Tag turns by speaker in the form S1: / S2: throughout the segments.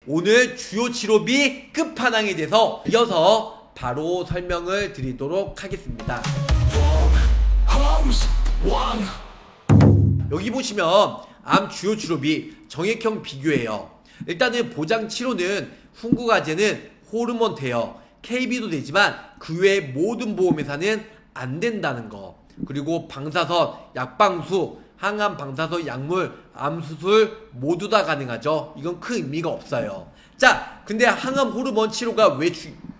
S1: 오늘 주요 치료비 끝판왕에 대해서 이어서 바로 설명을 드리도록 하겠습니다. 여기 보시면 암 주요 치료비 정액형 비교예요. 일단은 보장 치료는 훈구과제는 호르몬 대여, KB도 되지만 그 외의 모든 보험회사는 안 된다는 거. 그리고 방사선, 약방수, 항암 방사선 약물, 암수술 모두 다 가능하죠. 이건 큰 의미가 없어요. 자, 근데 항암 호르몬 치료가 왜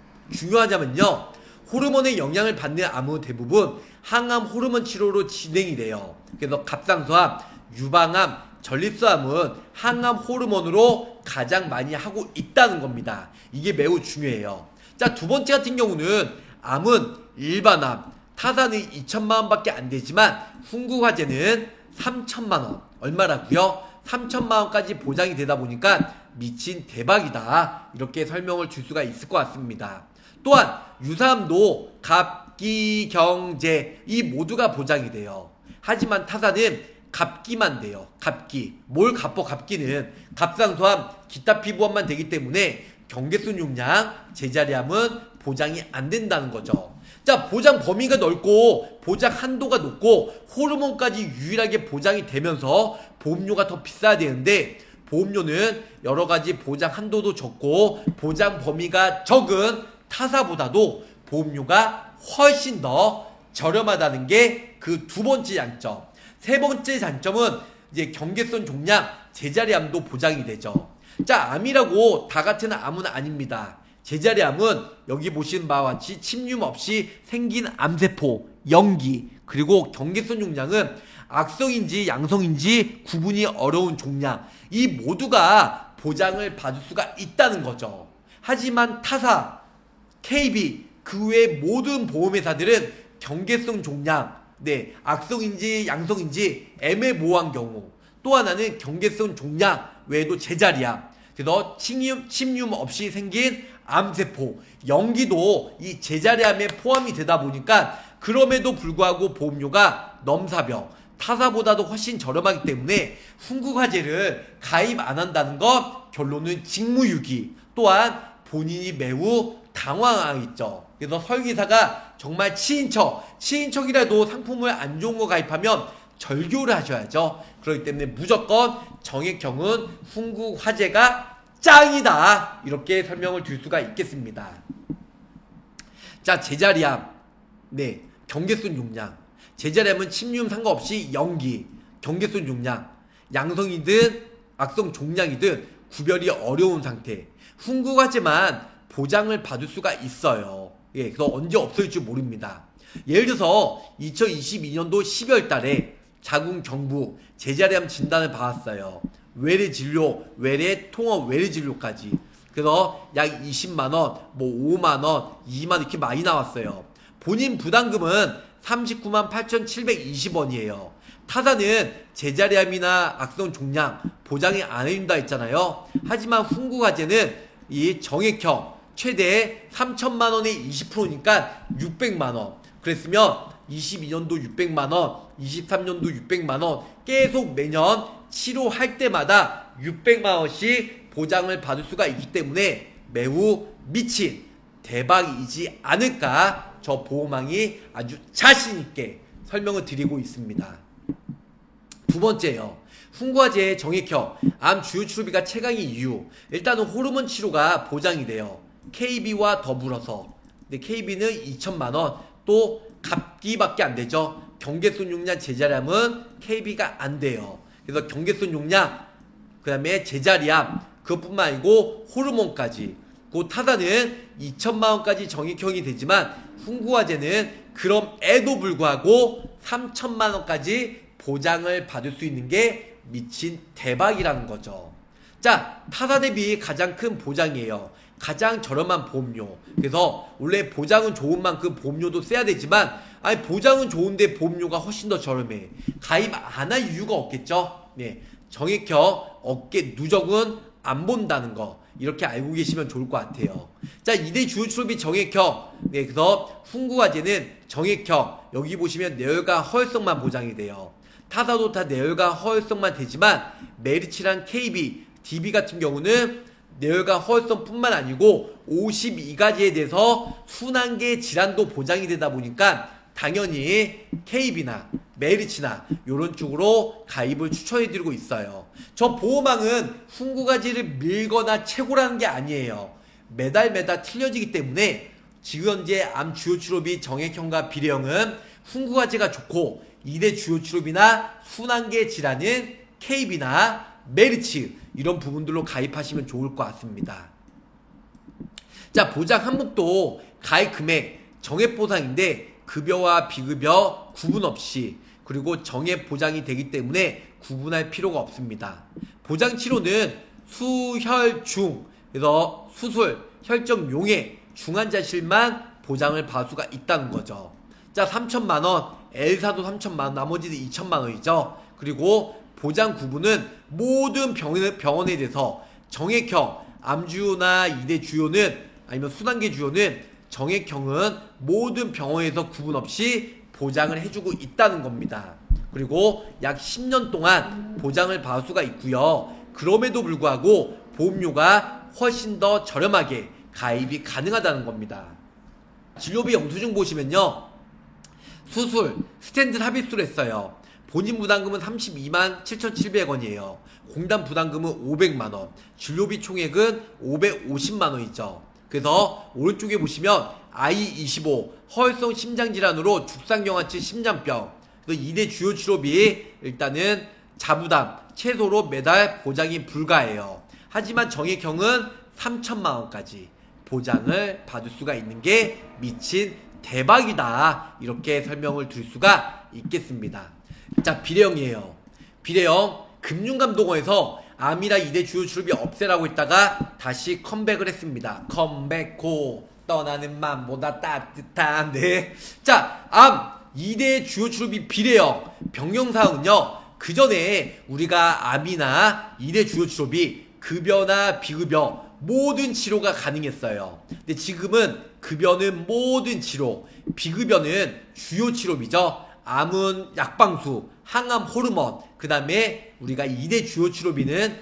S1: 중요하냐면요. 호르몬의 영향을 받는 암은 대부분 항암 호르몬 치료로 진행이 돼요. 그래서 갑상선암, 유방암, 전립선암은 항암 호르몬으로 가장 많이 하고 있다는 겁니다. 이게 매우 중요해요. 자, 두 번째 같은 경우는 암은 일반암, 타사는 2천만원 밖에 안 되지만 훈구과제는 3천만원. 얼마라고요? 3천만원까지 보장이 되다 보니까 미친 대박이다. 이렇게 설명을 줄 수가 있을 것 같습니다. 또한 유사암도 갑기, 경제 이 모두가 보장이 돼요. 하지만 타사는 갑기만 돼요. 갑기. 뭘 갑어? 갑기는 갑상선암, 기타 피부암만 되기 때문에 경계선 용량, 제자리암은 보장이 안 된다는 거죠. 자, 보장 범위가 넓고 보장 한도가 높고 호르몬까지 유일하게 보장이 되면서 보험료가 더 비싸야 되는데 보험료는 여러가지 보장 한도도 적고 보장 범위가 적은 타사보다도 보험료가 훨씬 더 저렴하다는 게 그 두 번째 장점. 세 번째 장점은 이제 경계선 종양, 제자리암도 보장이 되죠. 자, 암이라고 다 같은 암은 아닙니다. 제자리암은 여기 보시는 바와 같이 침륜 없이 생긴 암세포, 영기, 그리고 경계선 종양은 악성인지 양성인지 구분이 어려운 종양, 이 모두가 보장을 받을 수가 있다는 거죠. 하지만 타사, KB, 그 외 모든 보험회사들은 경계성 종양, 악성인지 양성인지 애매모호한 경우, 또 하나는 경계성 종양 외에도 제자리암, 그래서 침륜 없이 생긴 암세포, 영기도 이 제자리암에 포함이 되다 보니까 그럼에도 불구하고 보험료가 넘사벽, 타사보다도 훨씬 저렴하기 때문에 훈구과제를 가입 안 한다는 것, 결론은 직무유기. 또한 본인이 매우 당황하겠죠. 그래서 설계사가 정말 친인척이라도 상품을 안 좋은 거 가입하면 절교를 하셔야죠. 그렇기 때문에 무조건 정액형은 훈구과제가 짱이다. 이렇게 설명을 드릴 수가 있겠습니다. 자, 제자리암. 경계선 용량. 제자리암은 침륜 상관없이 영기, 경계선 용량. 양성이든 악성 종양이든 구별이 어려운 상태. 훈구과제만 보장을 받을 수가 있어요. 그래서 언제 없어질지 모릅니다. 예를 들어서 2022년도 12월 달에 자궁 경부 제자리암 진단을 받았어요. 외래 진료, 외래 통합 외래 진료까지. 그래서 약 20만원, 5만원, 2만원 이렇게 많이 나왔어요. 본인 부담금은 39만 8,720원이에요. 타사는 제자리암이나 악성 종양 보장이 안 해준다 했잖아요. 하지만 훈구과제는 이 정액형 최대 3천만원에 20%니까 600만원. 그랬으면 22년도 600만원, 23년도 600만원 계속 매년 치료할 때마다 600만원씩 보장을 받을 수가 있기 때문에 매우 미친 대박이지 않을까 저 보험왕이 아주 자신있게 설명을 드리고 있습니다. 두 번째요. 훈구과제의 정액형, 암 주요 치료비가 최강의 이유. 일단은 호르몬 치료가 보장이 돼요. KB와 더불어서. 근데 KB는 2천만원, 또 갑기밖에 안 되죠. 경계선 용량 제자리암은 KB가 안 돼요. 그래서 경계선 용량, 그 다음에 제자리암, 그것뿐만 아니고 호르몬까지. 그 타사는 2천만원까지 정액형이 되지만 훈구과제는 그럼에도 불구하고 3천만원까지 보장을 받을 수 있는 게 미친 대박이라는 거죠. 자, 타사 대비 가장 큰 보장이에요. 가장 저렴한 보험료. 그래서 원래 보장은 좋은 만큼 보험료도 써야 되지만 보장은 좋은데 보험료가 훨씬 더 저렴해. 가입 안 할 이유가 없겠죠. 정액형 어깨 누적은 안 본다는 거 이렇게 알고 계시면 좋을 것 같아요. 자, 2대 주요 치료비 정액형. 그래서 훈구과제는 정액형. 여기 보시면 내열과 허혈성만 보장이 돼요. 타사도 다 내열과 허혈성만 되지만 메리츠랑 KB, DB 같은 경우는 뇌혈관 허혈성뿐만 아니고 52가지에 대해서 순환계 질환도 보장이 되다 보니까 당연히 KB나 메리츠나 이런 쪽으로 가입을 추천해드리고 있어요. 저 보호망은 훈구가지를 밀거나 채고라는 게 아니에요. 매달 틀려지기 때문에 지금 현재 암 주요 치료비 정액형과 비례형은 훈구가지가 좋고 2대 주요 치료비나 순환계 질환은 KB나 메리츠 이런 부분들로 가입하시면 좋을 것 같습니다. 자, 보장 항목도 가입 금액 정액 보상인데 급여와 비급여 구분 없이 그리고 정액 보장이 되기 때문에 구분할 필요가 없습니다. 보장 치료는 수혈중, 그래서 수술, 혈전 용해, 중환자실만 보장을 받을 수가 있다는 거죠. 자, 3천만원, L사도 3천만원, 나머지는 2천만원이죠. 그리고 보장 구분은 모든 병원에 대해서 정액형, 암주요나 2대 주요는 아니면 순환계 주요는 정액형은 모든 병원에서 구분 없이 보장을 해주고 있다는 겁니다. 그리고 약 10년 동안 보장을 받을 수가 있고요. 그럼에도 불구하고 보험료가 훨씬 더 저렴하게 가입이 가능하다는 겁니다. 진료비 영수증 보시면요. 수술, 스탠드 삽입술을 했어요. 본인 부담금은 32만 7,700원이에요. 공단 부담금은 500만원, 진료비 총액은 550만원이죠. 그래서 오른쪽에 보시면 I25 허혈성 심장질환으로 죽상경화치 심장병, 2대 주요 치료비 일단은 자부담 최소로 매달 보장이 불가해요. 하지만 정액형은 3천만원까지 보장을 받을 수가 있는 게 미친 대박이다, 이렇게 설명을 드릴 수가 있겠습니다. 자, 비례형이에요. 비례형 금융감독원에서 암이나 2대 주요 치료비 없애라고 했다가 다시 컴백을 했습니다. 컴백호 떠나는 맘보다 따뜻한. 네. 자, 암 2대 주요 치료비 비례형 병영사항은요, 그 전에 우리가 암이나 2대 주요 치료비 급여나 비급여 모든 치료가 가능했어요. 근데 지금은 급여는 모든 치료, 비급여는 주요 치료비죠. 암은 약방수, 항암 호르몬, 그 다음에 우리가 2대 주요 치료비는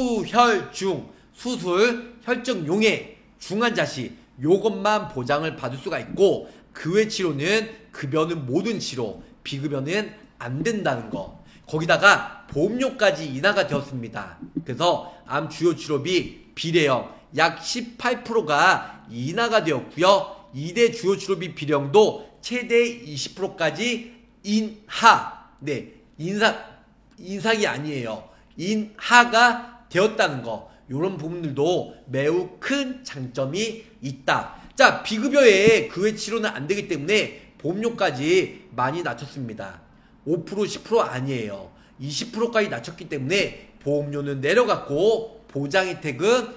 S1: 수혈중, 수술, 혈전 용해, 중환자실 요것만 보장을 받을 수가 있고, 그 외 치료는 급여는 모든 치료, 비급여는 안 된다는 거. 거기다가 보험료까지 인하가 되었습니다. 그래서 암 주요 치료비 비례형 약 18%가 인하가 되었고요. 2대 주요 치료비 비례형도 최대 20%까지 인하, 네, 인상이 아니에요. 인하가 되었다는 거. 요런 부분들도 매우 큰 장점이 있다. 자, 비급여에 그 외 치료는 안 되기 때문에 보험료까지 많이 낮췄습니다. 5% 10% 아니에요. 20%까지 낮췄기 때문에 보험료는 내려갔고 보장 혜택은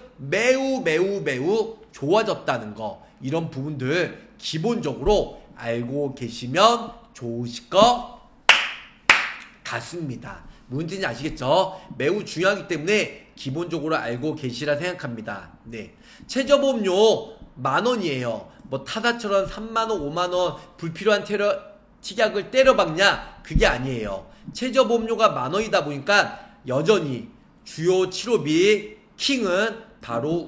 S1: 매우 좋아졌다는 거. 이런 부분들 기본적으로 알고 계시면 좋으실 것 같습니다. 뭔지 아시겠죠? 매우 중요하기 때문에 기본적으로 알고 계시라 생각합니다. 네. 최저보험료 만원이에요. 뭐 타사처럼 3만원 5만원 불필요한 특약을 때려박냐? 그게 아니에요. 최저보험료가 만원이다 보니까 여전히 주요 치료비 킹은 바로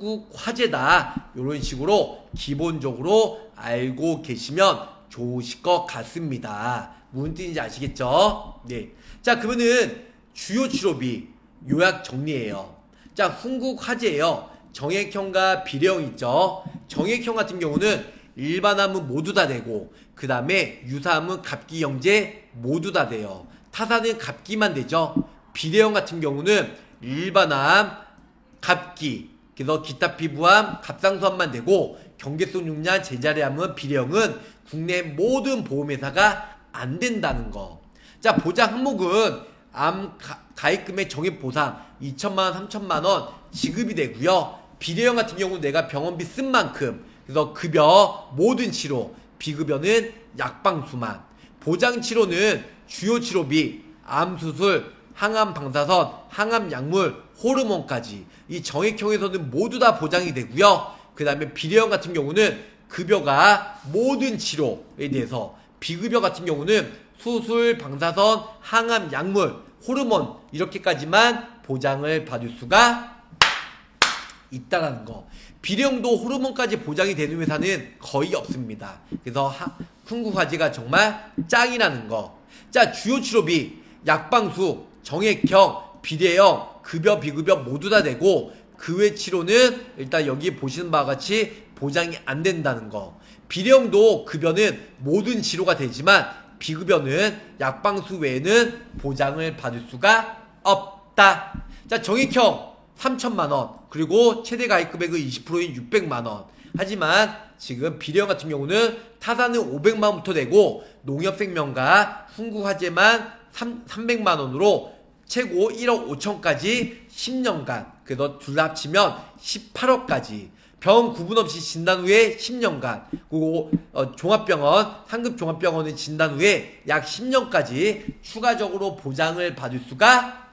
S1: 훈국화재다. 이런 식으로 기본적으로 알고 계시면 좋으실 것 같습니다. 무슨 뜻인지 아시겠죠? 네. 자, 그러면은 주요 치료비 요약 정리해요. 자, 훈국화재예요. 정액형과 비례형 있죠. 정액형 같은 경우는 일반암은 모두 다 되고, 그 다음에 유사암은 갑기영재 모두 다 돼요. 타사는 갑기만 되죠. 비례형 같은 경우는 일반암, 갑기, 그래서 기타 피부암, 갑상선암만 되고, 경계성 흉년, 제자리암은 비례형은 국내 모든 보험회사가 안 된다는 거. 자, 보장 항목은 암 가입금액 정액 보상 2천만원, 3천만원 지급이 되고요. 비례형 같은 경우는 내가 병원비 쓴 만큼, 그래서 급여 모든 치료, 비급여는 약방수만. 보장 치료는 주요 치료비, 암수술, 항암 방사선, 항암 약물, 호르몬까지 이 정액형에서는 모두 다 보장이 되고요. 그 다음에 비례형 같은 경우는 급여가 모든 치료에 대해서, 비급여 같은 경우는 수술, 방사선, 항암 약물, 호르몬 이렇게까지만 보장을 받을 수가 있다라는 거. 비령도 호르몬까지 보장이 되는 회사는 거의 없습니다. 그래서 훈구화재가 정말 짱이라는 거. 자, 주요 치료비 약방수, 정액형, 비례형, 급여, 비급여 모두 다 되고 그 외 치료는 일단 여기 보시는 바와 같이 보장이 안 된다는 거. 비령도 급여는 모든 치료가 되지만 비급여는 약방수 외에는 보장을 받을 수가 없다. 자, 정액형 3천만원, 그리고 최대 가입 금액은 20%인 600만원. 하지만 지금 비령 같은 경우는 타사는 500만원부터 되고 농협생명과 훈구화재만 300만원으로 최고 1억 5천까지 10년간, 그래서 둘 다 합치면 18억까지 병원 구분 없이 진단 후에 10년간, 그리고 종합병원, 상급 종합병원은 진단 후에 약 10년까지 추가적으로 보장을 받을 수가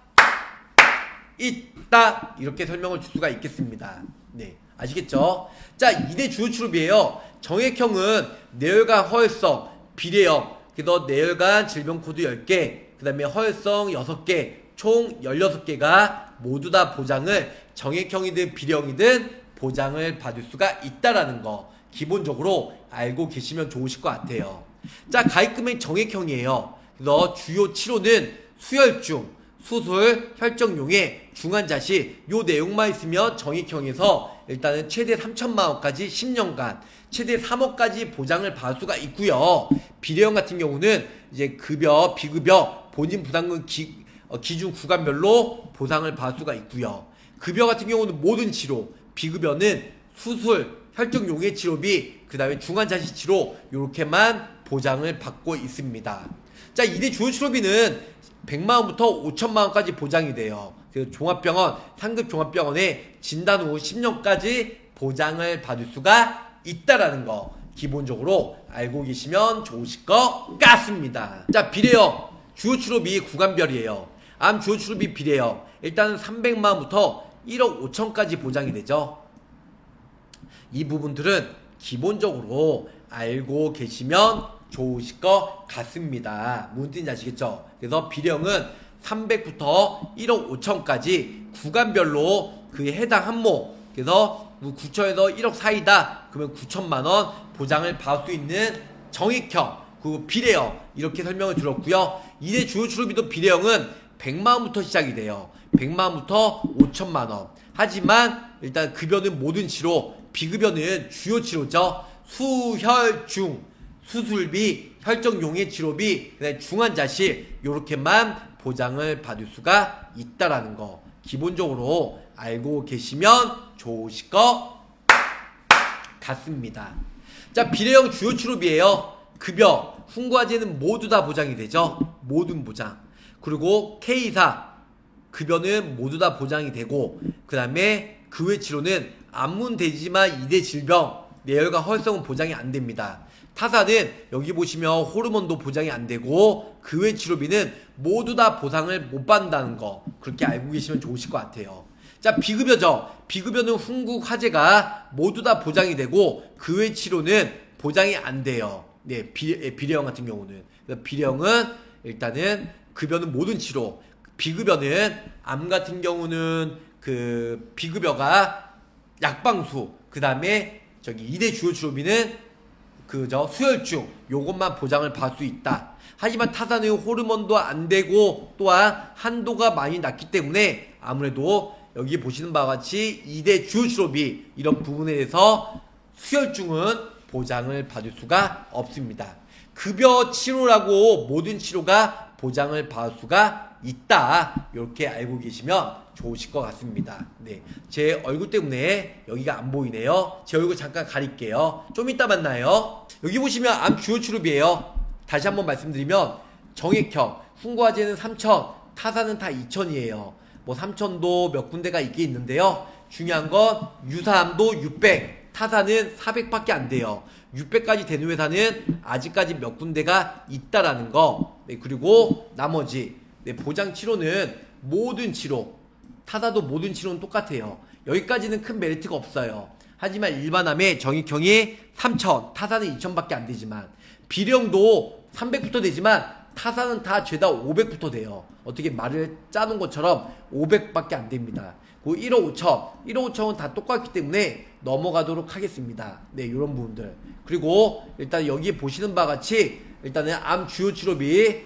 S1: 있다. 이렇게 설명을 줄 수가 있겠습니다. 네, 아시겠죠? 자, 2대 주요 치료비예요. 정액형은 뇌혈관 허혈성, 비례형, 그래서 뇌혈관 질병 코드 10개, 그 다음에 허혈성 6개, 총 16개가 모두 다 보장을, 정액형이든 비례형이든 보장을 받을 수가 있다라는 거 기본적으로 알고 계시면 좋으실 것 같아요. 자, 가입금액 정액형이에요. 그래서 주요 치료는 수혈중, 수술, 혈정용해, 중환자실 요 내용만 있으면 정액형에서 일단은 최대 3천만원까지 10년간, 최대 3억까지 보장을 받을 수가 있고요. 비례형 같은 경우는 이제 급여, 비급여, 본인 부담금 기준 구간별로 보상을 받을 수가 있고요. 급여 같은 경우는 모든 치료, 비급여는 수술, 혈정용해 치료비, 그 다음에 중환자실 치료 요렇게만 보장을 받고 있습니다. 자, 2대 주요 치료비는 100만원부터 5천만원까지 보장이 돼요. 그래서 종합병원, 상급 종합병원에 진단 후 10년까지 보장을 받을 수가 있다라는 거 기본적으로 알고 계시면 좋으실 것 같습니다. 자, 비례형 주요 치료비 구간별이에요. 암 주요 치료비 비례형 일단은 300만원부터 1억 5천까지 보장이 되죠. 이 부분들은 기본적으로 알고 계시면 좋으실 것 같습니다. 무슨 뜻인지 아시겠죠? 그래서 비령은 300부터 1억 5천까지 구간별로 그에 해당 항목, 그래서 9천에서 1억 사이다 그러면 9천만원 보장을 받을 수 있는 정액형, 그리고 비례형 이렇게 설명을 드렸고요. 2대 주요 치료비도 비례형은 100만원부터 시작이 돼요. 100만원부터 5천만원. 하지만 일단 급여는 모든 치료, 비급여는 주요 치료죠. 수혈중, 수술비, 혈정용해 치료비, 그다음에 중환자실 요렇게만 보장을 받을 수가 있다라는 거 기본적으로 알고 계시면 좋으실 것 같습니다. 자, 비례형 주요 치료비예요. 급여, 훈구화재는 모두 다 보장이 되죠. 모든 보장. 그리고 K사 급여는 모두 다 보장이 되고, 그 다음에 그 외 치료는 안문대지만 2대 질병, 뇌혈관 허혈성은 보장이 안 됩니다. 타사는 여기 보시면 호르몬도 보장이 안 되고 그 외 치료비는 모두 다 보상을 못 받는다는 거 그렇게 알고 계시면 좋으실 것 같아요. 자, 비급여죠. 비급여는 훈구화재가 모두 다 보장이 되고 그 외 치료는 보장이 안 돼요. 네, 비례형 같은 경우는. 비례형은 일단은 급여는 모든 치료, 비급여는 암 같은 경우는 그 비급여가 약방수, 그 다음에 저기 2대 주요 치료비는 수혈중 요것만 보장을 받을 수 있다. 하지만 타사는 호르몬도 안 되고 또한 한도가 많이 낮기 때문에 아무래도 여기 보시는 바와 같이 2대 주요 치료비 이런 부분에 대해서 수혈중은 보장을 받을 수가 없습니다. 급여 치료라고 모든 치료가 보장을 받을 수가 있다. 이렇게 알고 계시면 좋으실 것 같습니다. 네, 제 얼굴 때문에 여기가 안 보이네요. 제 얼굴 잠깐 가릴게요. 좀 이따 만나요. 여기 보시면 암 주요 치료비예요. 다시 한번 말씀드리면 정액형, 훈구화재는 3천, 타사는 다 2천이에요. 뭐 3천도 몇 군데가 있긴 있는데요. 중요한 건 유사암도 600, 타사는 400밖에 안 돼요. 600까지 되는 회사는 아직까지 몇 군데가 있다라는 거. 네, 그리고 나머지 보장 치료는 모든 치료, 타사도 모든 치료는 똑같아요. 여기까지는 큰 메리트가 없어요. 하지만 일반암의 정액형이 3천, 타사는 2천밖에 안 되지만 비령도 300부터 되지만 타사는 다 죄다 500부터 돼요. 어떻게 말을 짜놓은 것처럼 500밖에 안 됩니다. 그 1억 5천, 1억 5천은 다 똑같기 때문에 넘어가도록 하겠습니다. 네, 이런 부분들. 그리고 일단 여기 보시는 바와 같이 일단은 암 주요 치료비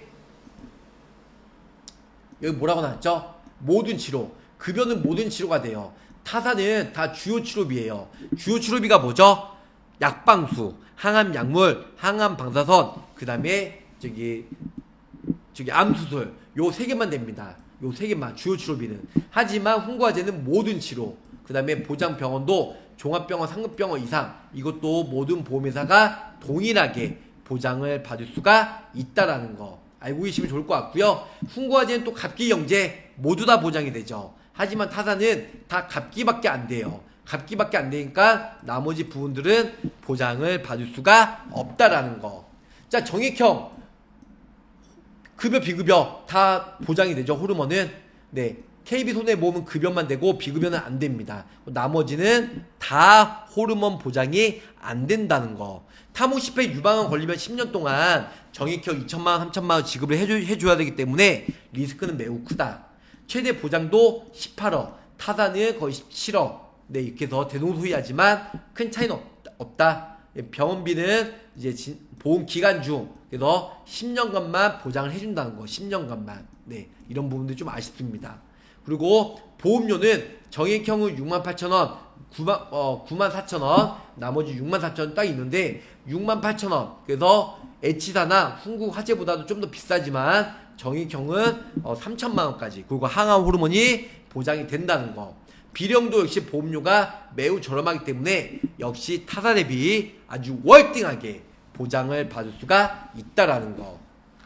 S1: 여기 뭐라고 나왔죠? 모든 치료. 급여는 모든 치료가 돼요. 타사는 다 주요 치료비예요. 주요 치료비가 뭐죠? 약방수, 항암 약물, 항암 방사선, 그 다음에 저기 암수술 요 세 개만 됩니다. 요 세 개만 주요 치료비는. 하지만 훈구화제는 모든 치료, 그 다음에 보장병원도 종합병원, 상급병원 이상 이것도 모든 보험회사가 동일하게 보장을 받을 수가 있다라는 거 알고 계시면 좋을 것 같고요. 훈구화제는 또 갑기 영재 모두 다 보장이 되죠. 하지만 타사는 다 갑기밖에 안 돼요. 갑기밖에 안 되니까 나머지 부분들은 보장을 받을 수가 없다라는 거. 자, 정액형 급여 비급여 다 보장이 되죠. 호르몬은. 네, KB손해보험은 급여만 되고 비급여는 안 됩니다. 나머지는 다 호르몬 보장이 안 된다는 거. 타모시페 유방암 걸리면 10년 동안 정액형 2천만원 3천만원 지급을 해줘야 되기 때문에 리스크는 매우 크다. 최대 보장도 18억, 타사는 거의 17억. 네, 이렇게 해서 대동소이하지만 큰 차이는 없다. 병원비는 이제 보험 기간 중 그래서 10년간만 보장을 해준다는 거. 10년간만. 네, 이런 부분도 좀 아쉽습니다. 그리고 보험료는 정액형은 68,000원, 94,000원, 나머지 64,000원 딱 있는데 68,000원. 그래서 H사나 훈구화제보다도 좀 더 비싸지만 정액형은 3천만원까지 그리고 항암 호르몬이 보장이 된다는 거. 비령도 역시 보험료가 매우 저렴하기 때문에 역시 타사 대비 아주 월등하게 보장을 받을 수가 있다라는 거.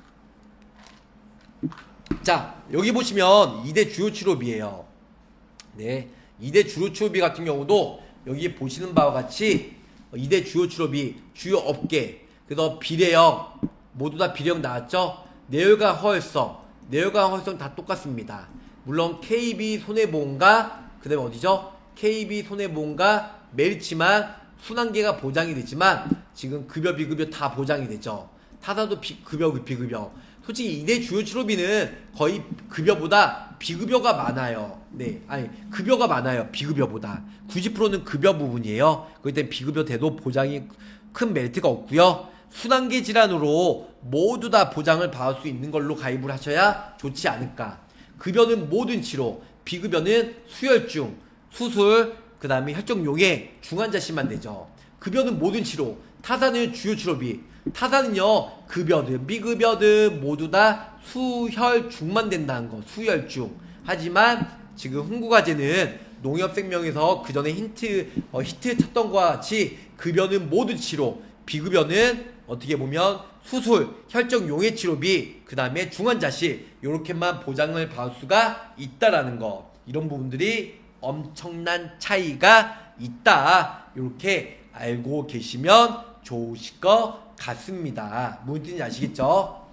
S1: 자, 여기 보시면 2대 주요 치료비예요. 네, 2대 주요 치료비 같은 경우도 여기 보시는 바와 같이 2대 주요 치료비 주요 업계 그래서 비례형 모두 다 비례형 나왔죠. 내열과 허혈성 다 똑같습니다. 물론 KB손해보험과 그 다음에 어디죠? KB손해보험과 메리츠만 순환계가 보장이 되지만 지금 급여 비급여 다 보장이 되죠. 타사도 급여 비급여. 솔직히 2대 주요 치료비는 거의 급여보다 비급여가 많아요. 네, 아니 급여가 많아요. 비급여보다 90%는 급여 부분이에요. 그렇기 때문에 비급여 돼도 보장이 큰 메리트가 없고요. 순환계 질환으로 모두 다 보장을 받을 수 있는 걸로 가입을 하셔야 좋지 않을까. 급여는 모든 치료, 비급여는 수혈중, 수술, 그 다음에 혈정용해, 중환자실만 되죠. 급여는 모든 치료, 타사는 주요 치료비. 타사는요, 급여든 비급여든 모두 다 수혈중만 된다는 거, 수혈중. 하지만 지금 훈구화제는 농협생명에서 그 전에 히트 쳤던 것과 같이 급여는 모든 치료, 비급여는 어떻게 보면 수술, 혈정용해 치료비, 그 다음에 중환자실 요렇게만 보장을 받을 수가 있다라는 거. 이런 부분들이 엄청난 차이가 있다. 이렇게 알고 계시면 좋으실 것 같습니다. 무슨 뜻인지 아시겠죠?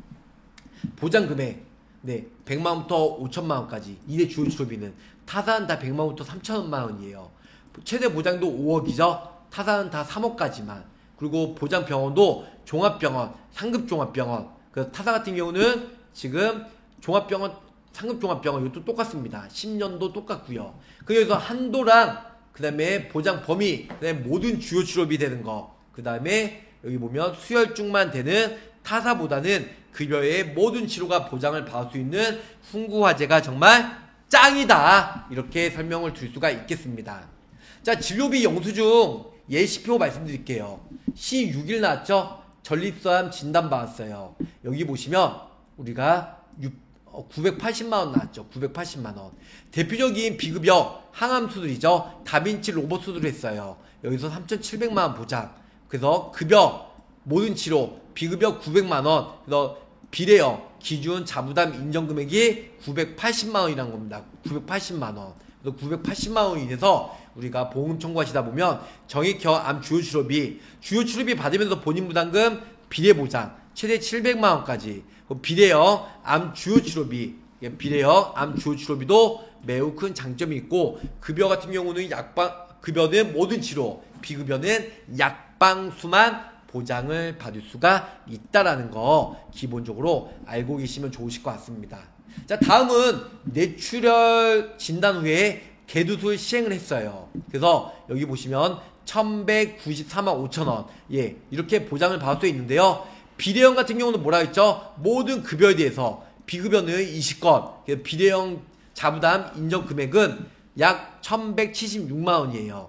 S1: 보장금액 네, 100만원부터 5천만원까지 2대 주요 치료비는 타사는 다 100만원부터 3천만원이에요. 최대 보장도 5억이죠. 타사는 다 3억까지만. 그리고 보장병원도 종합병원, 상급종합병원. 그 타사 같은 경우는 지금 종합병원, 상급종합병원 이것도 똑같습니다. 10년도 똑같고요. 그래서 한도랑 그 다음에 보장 범위, 그 다음에 모든 주요 치료비 되는 거, 그 다음에 여기 보면 수혈중만 되는 타사보다는 급여의 모든 치료가 보장을 받을 수 있는 훈구화제가 정말 짱이다. 이렇게 설명을 드릴 수가 있겠습니다. 자, 진료비 영수증 예시표 말씀드릴게요. C6일 나왔죠? 전립선암 진단 받았어요. 여기 보시면 우리가 980만원 나왔죠. 980만원. 대표적인 비급여 항암 수술이죠. 다빈치 로봇 수술을 했어요. 여기서 3,700만원 보장. 그래서 급여 모든 치료 비급여 900만원. 그래서 비례형 기준 자부담 인정금액이 980만원이란 겁니다. 980만원. 그래서 980만원이 인해서 우리가 보험 청구하시다 보면 정액형 암 주요 치료비 받으면서 본인 부담금 비례 보장 최대 700만원까지 비례형 암 주요 치료비 비례형 암 주요 치료비도 매우 큰 장점이 있고 급여 같은 경우는 급여는 모든 치료 비급여는 약방수만 보장을 받을 수가 있다라는 거 기본적으로 알고 계시면 좋으실 것 같습니다. 자, 다음은 뇌출혈 진단 후에 개두술 시행을 했어요. 그래서 여기 보시면 1194만 5천원, 예, 이렇게 보장을 받을 수 있는데요. 비대형 같은 경우는 뭐라 했죠? 모든 급여에 대해서 비급여는 20건, 비대형 자부담 인정 금액은 약 1176만원이에요.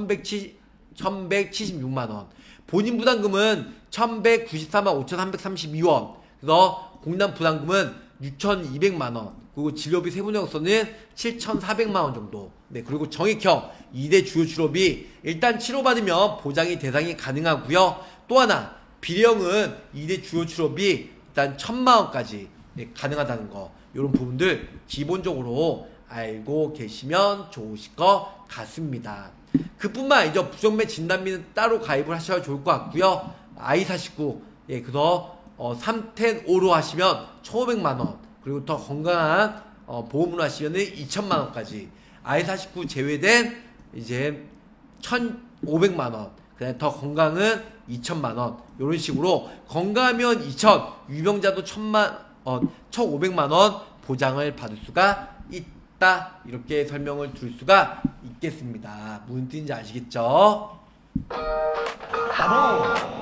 S1: 1176만원. 본인 부담금은 1194만 5,332원. 그래서 공단 부담금은 6,200만원. 그리고 진료비 세분형으로서는 7,400만원 정도. 네, 그리고 정액형 2대 주요 치료비 일단 치료받으면 보장이 대상이 가능하고요. 또 하나 비대형은 2대 주요 치료비 일단 1,000만원까지 네, 가능하다는 거, 이런 부분들 기본적으로 알고 계시면 좋으실 것 같습니다. 그뿐만 아니죠. 부정맥 진단비는 따로 가입을 하셔야 좋을 것 같고요. I49, 예, 그래서 310로 하시면 1,500만원, 그리고 더 건강한 보험으로 하시면은 2,000만원까지, I49 제외된 이제 1,500만원, 그다음에 더 건강은 2,000만원, 이런 식으로 건강하면 2,000, 유병자도 1,500만원 보장을 받을 수가 있다, 이렇게 설명을 드릴 수가 있겠습니다. 무슨 뜻인지 아시겠죠?